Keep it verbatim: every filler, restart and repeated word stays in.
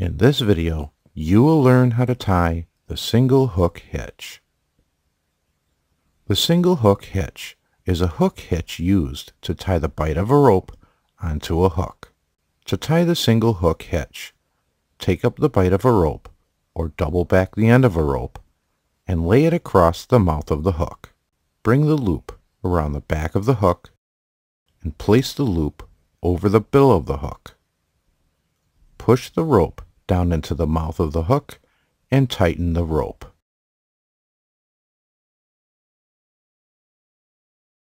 In this video, you will learn how to tie the single hook hitch. The single hook hitch is a hook hitch used to tie the bight of a rope onto a hook. To tie the single hook hitch, take up the bight of a rope or double back the end of a rope and lay it across the mouth of the hook. Bring the loop around the back of the hook and place the loop over the bill of the hook. Push the rope down into the mouth of the hook and tighten the rope.